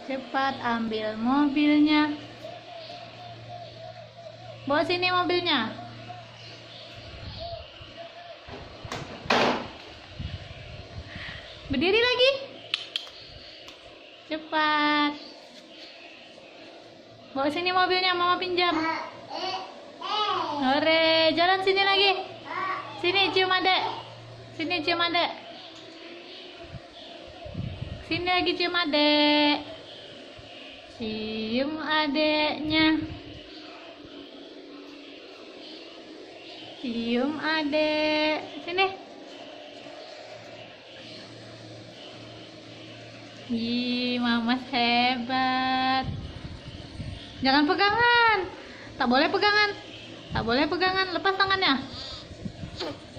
Cepat ambil mobilnya. Bawa sini mobilnya. Berdiri lagi. Cepat. Bawa sini mobilnya, mama pinjam. Hore, jalan sini lagi. Sini cium adek. Sini cium adek. Sini lagi cium adek. Cium adeknya. Cium adek. Sini. Ih, mama hebat. Jangan pegangan. Tak boleh pegangan. Tak boleh pegangan. Lepas tangannya.